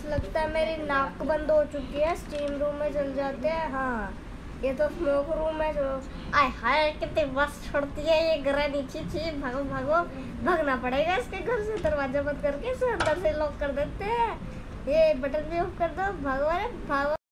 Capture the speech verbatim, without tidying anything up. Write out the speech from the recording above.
लगता है मेरी नाक बंद हो चुकी है। स्टीम रूम में चल जाते हैं। हाँ, ये तो स्मोक रूम है जो। आय हाय, कितनी बस छोड़ती है ये घर नीचे। छी, भागो भागो, भागना पड़ेगा इसके घर से। दरवाजा बंद करके इसे अंदर से लॉक कर देते हैं। ये बटन भी ऑफ कर दो। भागो, अरे भागो।